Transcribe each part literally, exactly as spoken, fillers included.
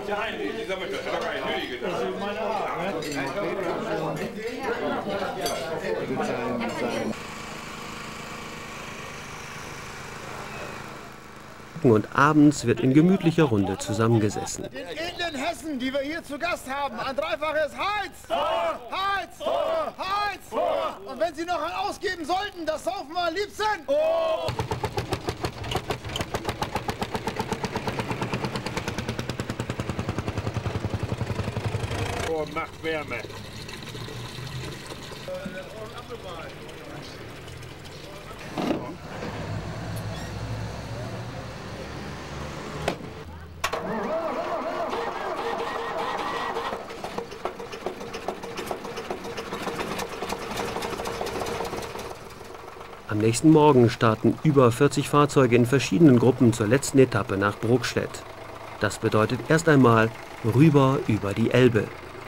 Und abends wird in gemütlicher Runde zusammengesessen. Den edlen Hessen, die wir hier zu Gast haben, ein dreifaches Heiz! Heiz! Heiz! Und wenn Sie noch ein ausgeben sollten, das saufen wir am liebsten! Oh. Oh, macht Wärme. Am nächsten Morgen starten über vierzig Fahrzeuge in verschiedenen Gruppen zur letzten Etappe nach Brokstedt. Das bedeutet erst einmal rüber über die Elbe.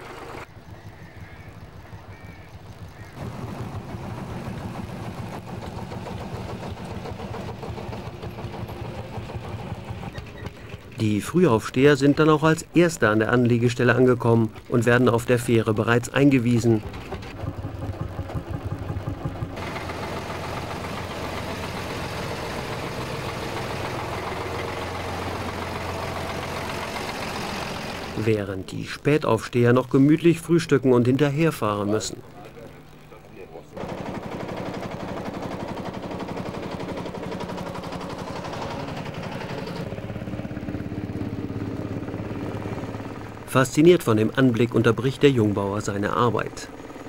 Die Frühaufsteher sind dann auch als Erste an der Anlegestelle angekommen und werden auf der Fähre bereits eingewiesen. Während die Spätaufsteher noch gemütlich frühstücken und hinterherfahren müssen. Fasziniert von dem Anblick unterbricht der Jungbauer seine Arbeit.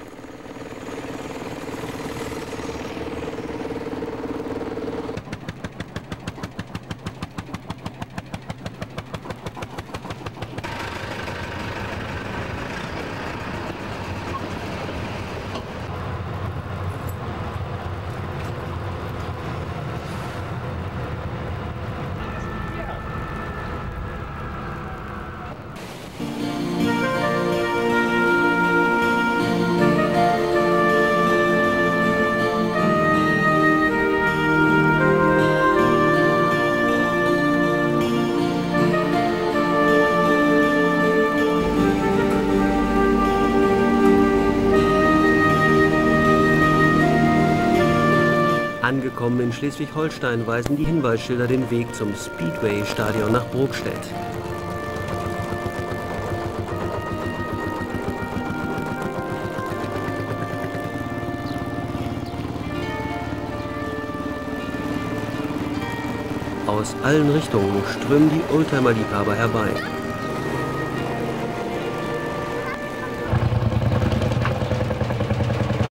Angekommen in Schleswig-Holstein weisen die Hinweisschilder den Weg zum Speedway-Stadion nach Brokstedt. Aus allen Richtungen strömen die Oldtimer-Liebhaber herbei.